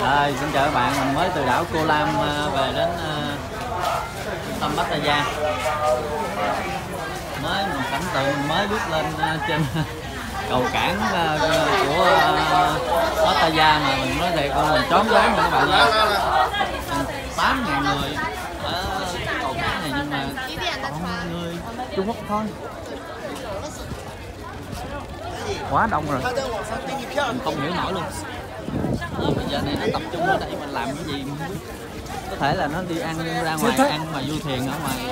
Xin chào các bạn, mình mới từ đảo Koh Lam về đến trung tâm Pattaya. Một cảnh tượng mới bước lên trên cầu cảng của Pattaya mà mình nói thiệt con mình choáng váng rồi các bạn ơi. 8.000 người ở cầu cảng này nhưng mà toàn người Trung Quốc thôi. Quá đông rồi, mình không hiểu nổi luôn. Bây giờ này nó tập trung ở đây mình làm cái gì không biết. Có thể là nó đi ăn ra ngoài ăn mà du thuyền ở ngoài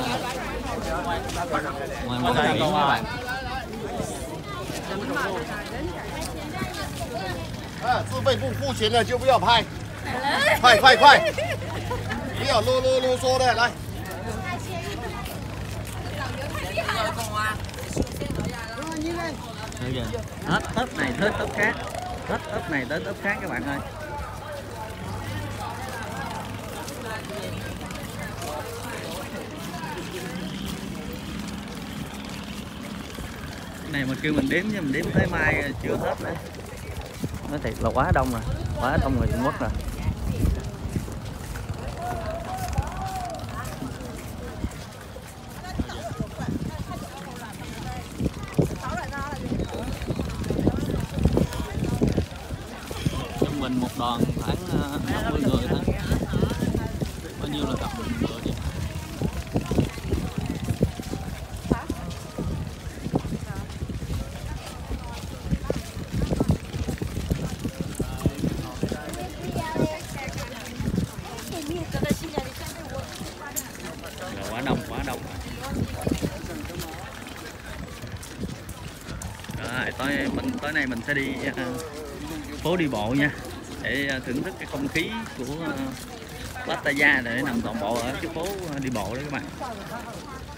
bờ biển các bạn. 自备不付钱的就不要拍，快快快，不要啰啰啰嗦的来。 Hết tớp này tới tớp khác, hết tớp này tới tớp khác các bạn ơi. Cái này mà kêu mình đếm chứ mình đếm tới mai chưa hết nữa. Nói thiệt là quá đông rồi, quá đông người Trung Quốc rồi. Trung bình một đoàn khoảng 50 người thôi. Bao nhiêu là tập người vậy? Quá đông, quá đông. Rồi, tối nay mình sẽ đi phố đi bộ nha, để thưởng thức cái không khí của Pattaya để nằm toàn bộ ở cái phố đi bộ đó các bạn.